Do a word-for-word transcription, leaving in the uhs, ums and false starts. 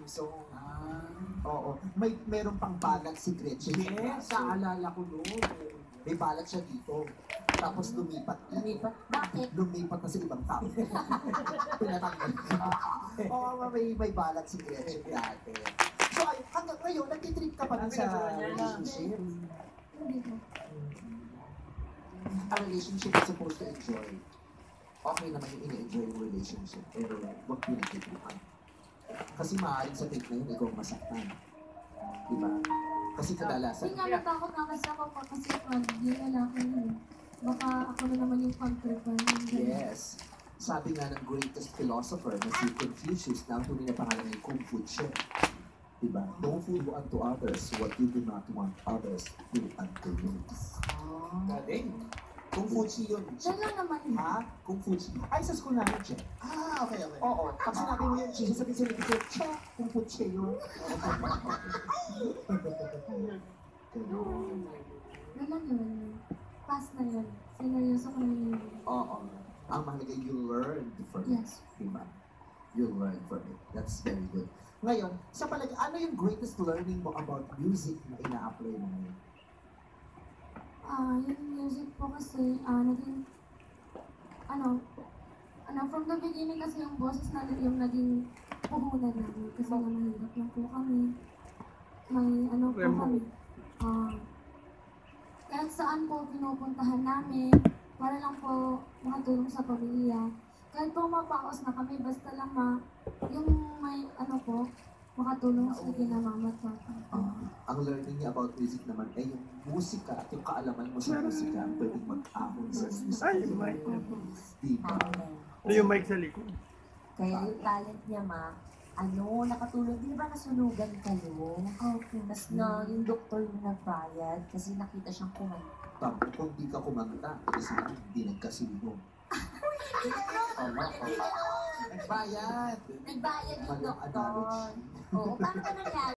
So, Ah. oo. May meron pang balat si Gretchen. Yes. Naalala ko noon. May balat siya dito. Tapos lumipat. Lumipat? Bakit? Lumipat na sa ibang tao. Pinatanggal. Oo, may, may balat si Gretchen dati. So, ay, hanggang ngayon, nagtitrip ka pa rin sa relationship. Hindi po. A relationship is supposed to enjoy. Okay naman yung ini-enjoy yung relationship. Pero huwag pinagtitripan. Kasi maaaring sa take na yun, ikaw masaktan. Diba? Kasi kadalasan. Hindi nga natakot na kasi ako pa kasi pag yung lalaki yun. Baka ako na naman yung pag-tripan. Yes. Sabi nga ng greatest philosopher na si Confucius na ang tunay na pangalan ay Kung Fu Che. Diba? Don't do unto others what you do not want others to do unto you. Galing. Kung Fuchi yun. Diyan lang naman yun. Ha? Kung Fu Che. Ay, sa school namin, Che. Ah, okay, okay. Oo. Pag sinabi mo yun, Che, sasabihin sila dito, Che, Kung Fu Che yun. Yun lang yun. Pass na yun. Sineryoso ko na yun. Oo. Ang mahalaga, you learn from it. Yes. Diba? You learn from it. That's very good. Ngayon, sa palagi, ano yung greatest learning mo about music na ina-apply mo ngayon? Ah, yung music po kasi, ah, naging, ano, ano, from the beginning kasi yung boses na yung naging puhunan namin. Kasi nga mahirap lang po kami. May, ano po kami. Ah, kahit saan po pinupuntahan namin, para lang po makatulong sa pamilya. Kahit po mapaos na kami, basta lang ma, yung may, ano po, makatulong sa ginamama at papa. Uh, ang learning niya about music naman ay yung musika at yung kaalaman mo sa musika ang pwedeng mag-ahon sa musika. Ay, yung mic. Diba? Ito yung mic sa likod. Kaya yung talent niya, ma, ano, nakatulog, di ba nasunugan kayo? Okay. Tapos na, yung doktor yung nagbayad kasi nakita siyang kumanta. Tapos kung di ka kumanta, kasi hindi nagkasunog. Tama, tama. Nagbayad. Nagbayad yung Walang doktor. analogy. Oo, paano ba nangyari?